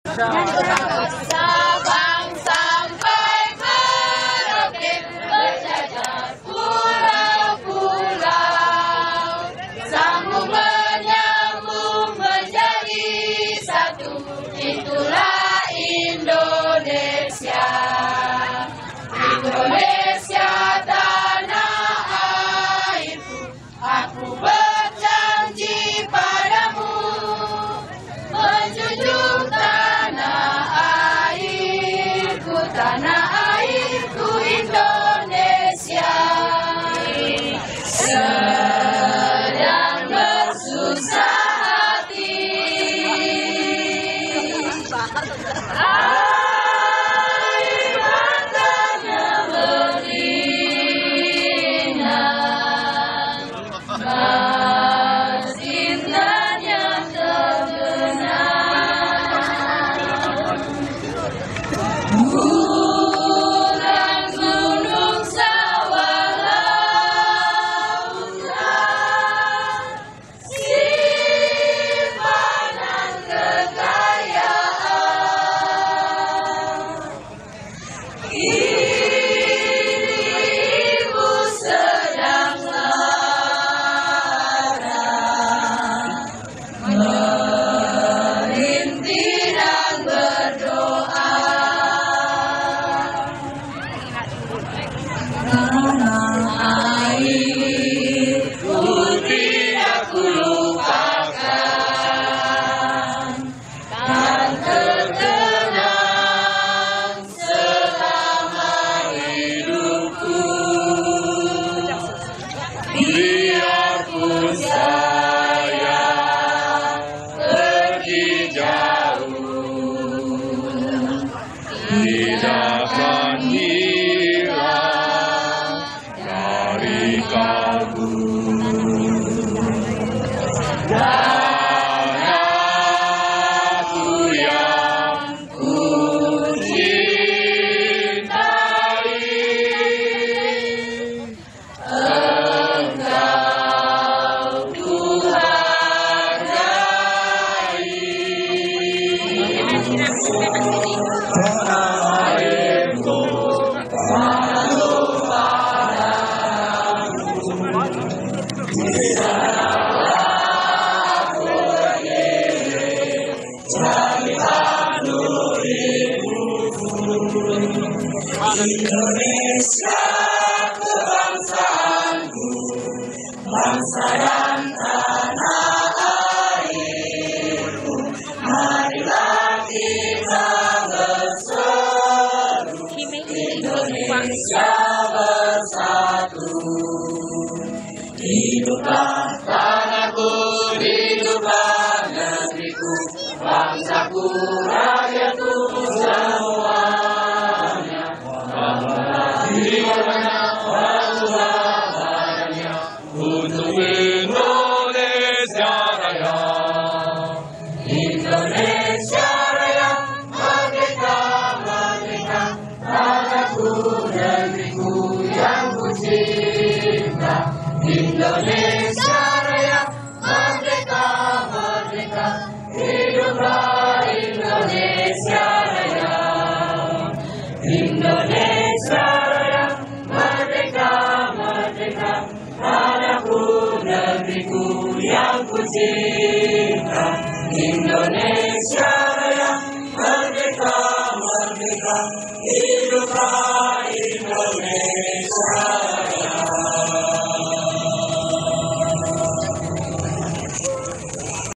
Sabang sampai Merauke berjajar pulau-pulau, sambung menyambung menjadi satu, itulah Indonesia. Indonesia tanah airku, aku berjanji padamu menjunjung tanah airku Indonesia. Sedang bersusah hati, air matanya berlinang, masjidnya tergenang. Bulan gunung sawah lautan, simpanan kekayaan. Ibu sedang lara, merintih dan berdoa. Tanah airku tidak kulupakan, kan terkenang selama hidupku. Biarpun saya pergi jauh, tidak akan hilang dari kalbu. Tanahku yang ku cintai, engkau ku hargai. Tanah airku selalu Indonesia kebangsaanku, bangsa dan tanah airku. Marilah kita berseru, Indonesia bersatu. Hiduplah tanahku, hiduplah negeriku, bangsaku, rakyatku semuanya. Untuk Indonesia Raya. Indonesia Raya, merdeka, merdeka, tanahku, negeriku yang ku cinta. Indonesia Raya, merdeka, merdeka, hiduplah Indonesia Raya. Indonesia Raya, merdeka, merdeka, tanahku, negeriku yang ku cinta. Indonesia Raya, merdeka, merdeka, hiduplah Indonesia.